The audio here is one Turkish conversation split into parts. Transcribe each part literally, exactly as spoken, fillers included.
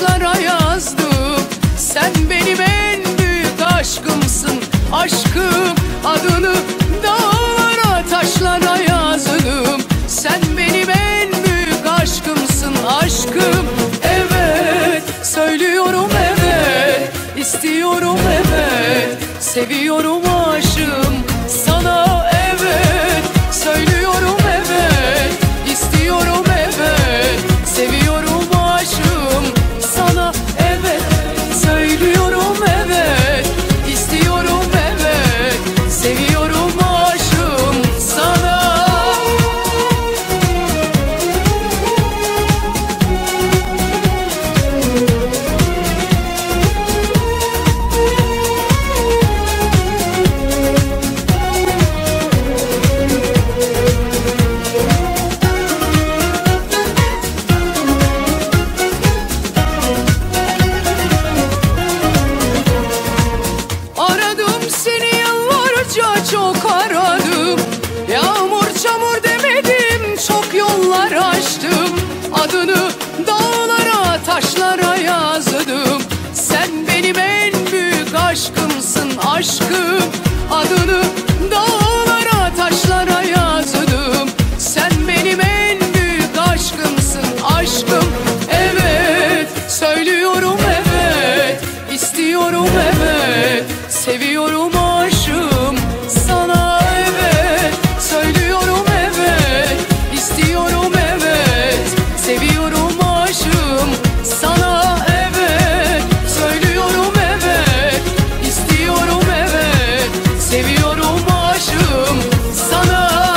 taşlara yazdım. Sen benim en büyük aşkımsın, aşkım. Adını dağlara taşlara yazdım. Sen benim en büyük aşkımsın, aşkım. Evet, söylüyorum evet, istiyorum evet, seviyorum aşığım sana. Evet, söylüyorum evet, istiyorum evet, seviyorum aşığım sana. Evet, söylüyorum evet, istiyorum evet, seviyorum aşığım sana. Çok aradım, yağmur çamur demedim, çok yollar açtım. Adını dağlara taşlara yazdım. Sen benim en büyük aşkımsın, aşkım. Adını dağlara taşlara yazdım. Sen benim en büyük aşkımsın, aşkım. Evet, söylüyorum evet, istiyorum evet, seviyorum aşığım sana. Evet, söylüyorum evet, istiyorum evet, seviyorum aşığım sana. Evet, söylüyorum evet, istiyorum evet, seviyorum aşığım sana.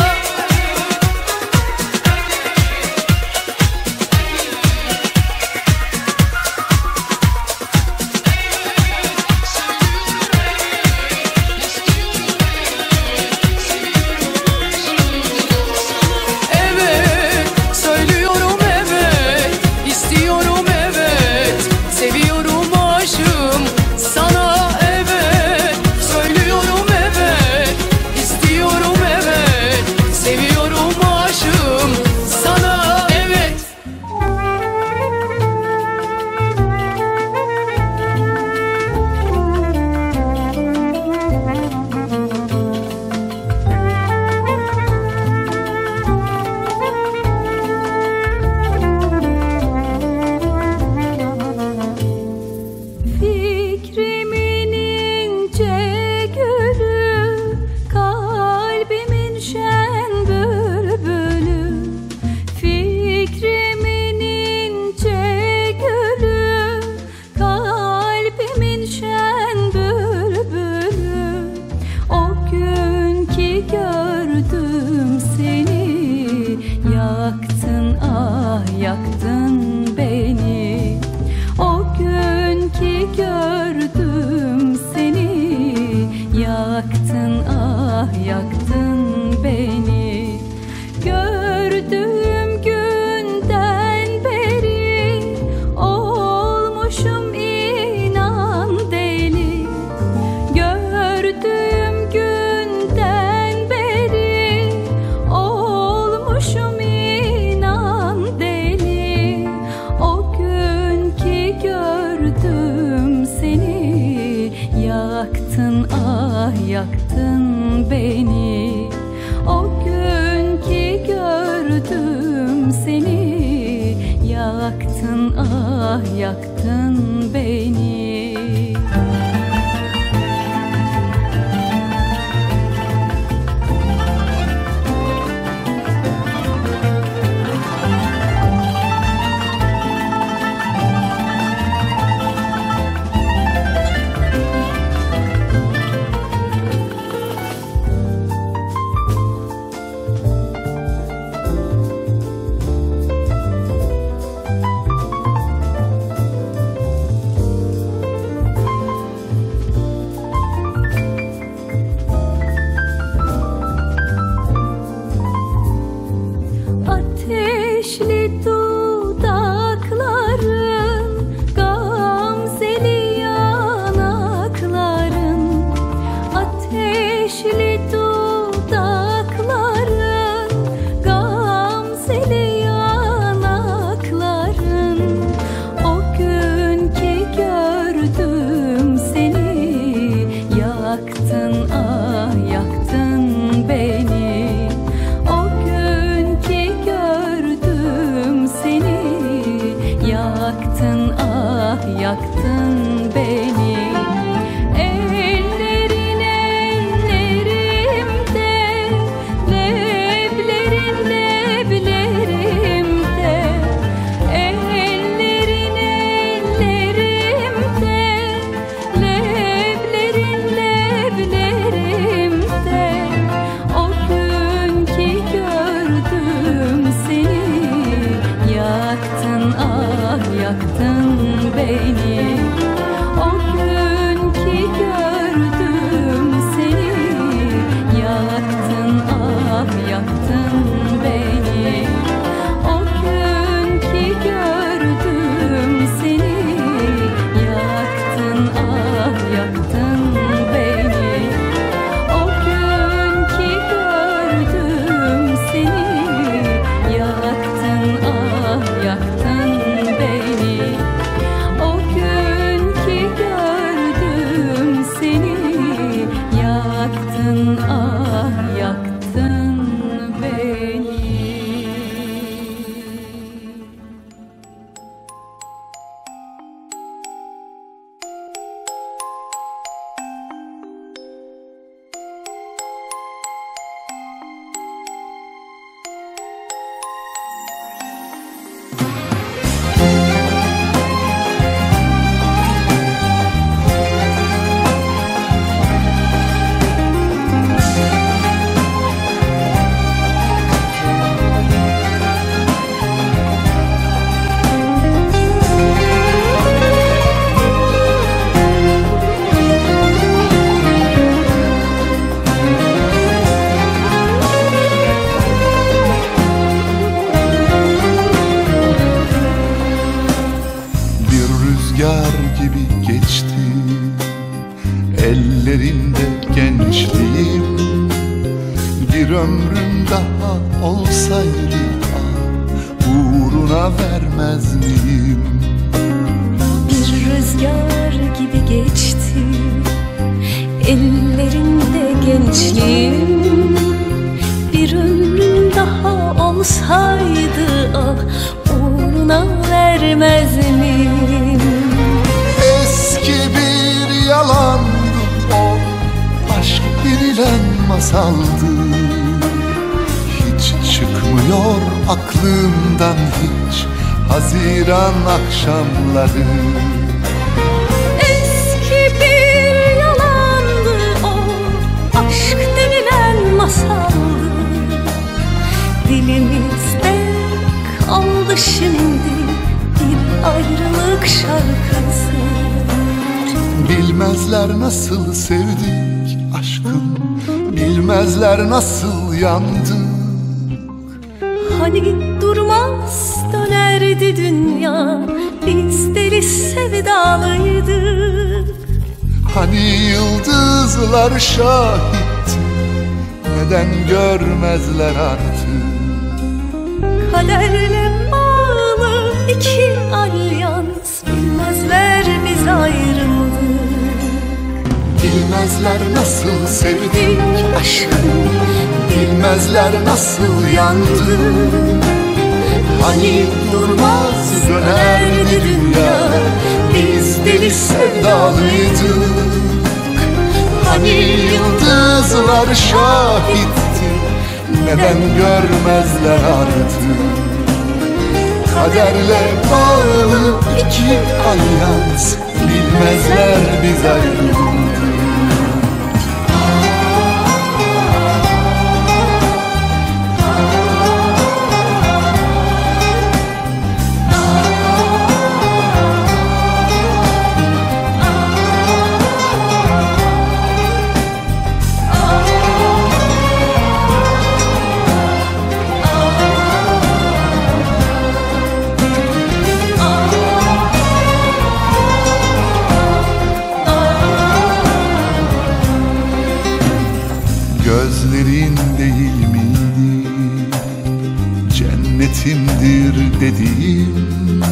Yaktın beni o gün ki gördüm seni. Yaktın ah yaktın beni. Gördüğüm günden beri olmuşum inan deli. Gördüğüm günden beri olmuşum inan deli. O gün ki gördüm seni. Yaktın ah yaktın beni. O gün ki gördüm seni. Yaktın ah yaktın beni. yaktın beni. Ellerin ellerimde, leblerin leblerimde. Ellerin ellerimde, leblerin leblerimde. O gün ki gördüm seni, yaktın ah yaktın beni. O gün ki gördüm seni, yaktın ah yaktın beni. O gün ki gördüm seni, yaktın ah yaktın beni. O gün ki gördüm seni, yaktın ah yaktın beni. O gün ki gördüm seni, yaktın ah yaktın beni. Bir rüzgar gibi geçti ellerinde gençliğim. Bir ömrüm daha olsaydı ah, uğruna vermez miyim? Bir rüzgar gibi geçti ellerinde gençliğim. Bir ömrüm daha olsaydı ah, uğruna vermez miyim? Eski bir yalandı o, aşk denilen masaldı. Hiç çıkmıyor aklımdan hiç Haziran akşamları. Eski bir yalandı o, aşk denilen masaldı. Dilimizde kaldı şimdi bir ayrılık şarkısı. Bilmezler nasıl sevdik aşkım, bilmezler nasıl yandık. Hani durmaz dönerdi dünya, biz deli sevdalıydık. Hani yıldızlar şahitti, neden görmezler artık? Kaderle bağlı iki alyans, bilmezler biz ayrıldık. Bilmezler nasıl sevdik aşkım, bilmezler nasıl yandık. Hani durmaz dönerdi dünya, biz deli sevdalıydık. Hani yıldızlar şahitti, neden görmezler artık? Kaderle bağlı iki alyans, bilmezler biz ayrıldık. Gözlerin değil miydi cennetimdir dediğim?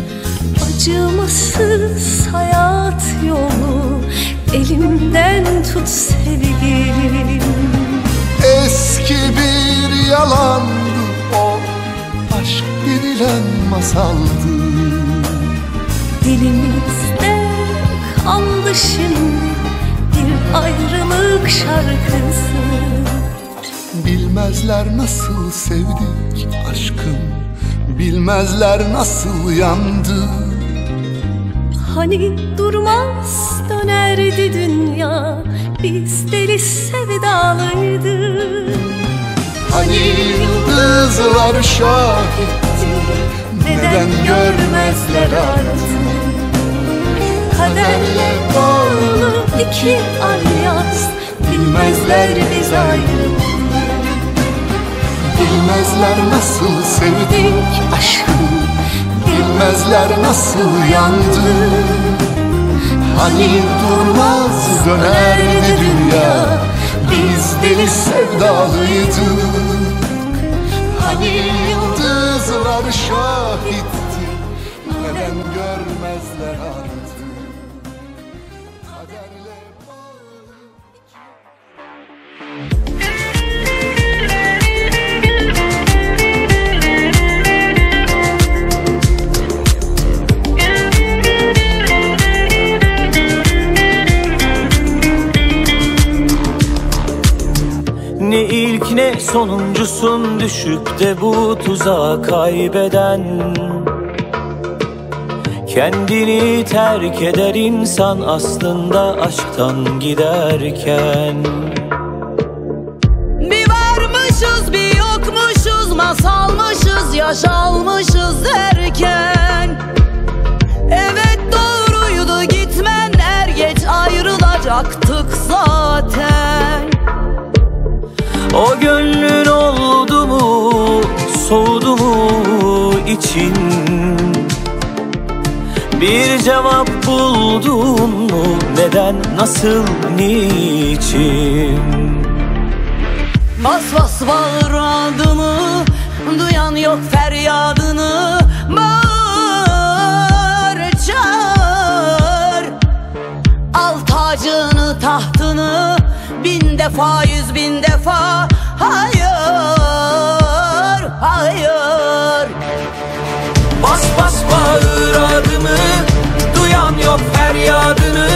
Acımasız hayat yolu, elimden tut sevgilim. Eski bir yalandı o, aşk denilen masaldı. Dilimizde kaldı şimdi bir ayrılık şarkısı. Bilmezler nasıl sevdik aşkım, bilmezler nasıl yandık. Hani durmaz dönerdi dünya, biz deli sevdalıydık. Hani yıldızlar şahitti, neden görmezler artık. Kaderle bağlı iki alyans, bilmezler biz ayrı. Bilmezler nasıl sevdik aşkım, bilmezler nasıl yandık. Hani durmaz dönerdi dünya, biz deli sevdalıydık. Hani yıldızlar şahitti, neden görmezler artık. Kaderle ne ilk ne sonuncusun düşüp de bu tuzağa kaybeden. Kendini terk eder insan aslında aşktan giderken. Bir varmışız bir yokmuşuz, masalmışız yaşalmışız derken. Evet doğruydu gitmen, er geç ayrılacaktık zaten. O gönlün oldu mu, soğudu mu için? Bir cevap buldun mu, neden, nasıl, niçin? Bas bas bağır adımı, duyan yok feryadını. Bağır çağır, al tacını tahtını, bin defa yüz bin defa. Hayır, hayır. Bas bas bağır adımı, duyan yok feryadını.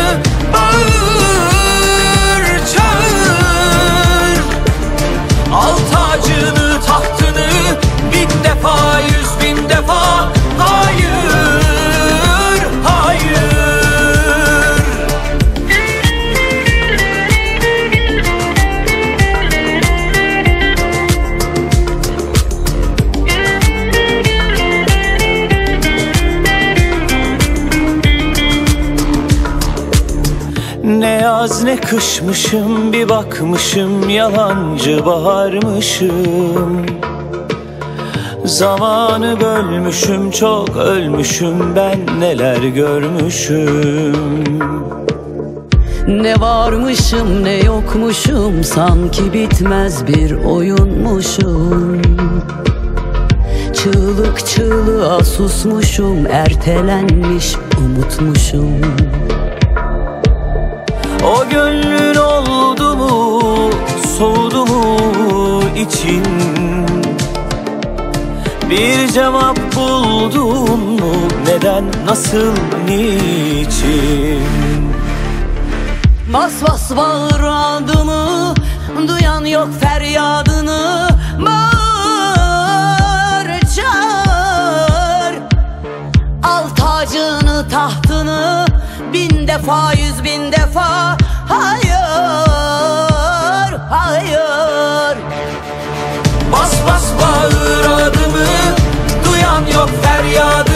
Bağır çağır, al tacını tahtını, bin defa yüz bin defa. Hayır, hayır. Ne yaz ne kışmışım, bir bakmışım yalancı baharmışım. Zamanı bölmüşüm, çok ölmüşüm, ben neler görmüşüm. Ne varmışım ne yokmuşum, sanki bitmez bir oyunmuşum. Çığlık çığlığa susmuşum, ertelenmiş umutmuşum. O gönlün oldu mu, soğudu mu için? Bir cevap buldun mu, neden, nasıl, niçin? Bas bas bağır adımı, duyan yok feryadını. Bağır çağır, al tacını tahtını, bin defa yüz bin defa. Hayır, hayır. Bas bas bağır adımı, duyan yok feryadını.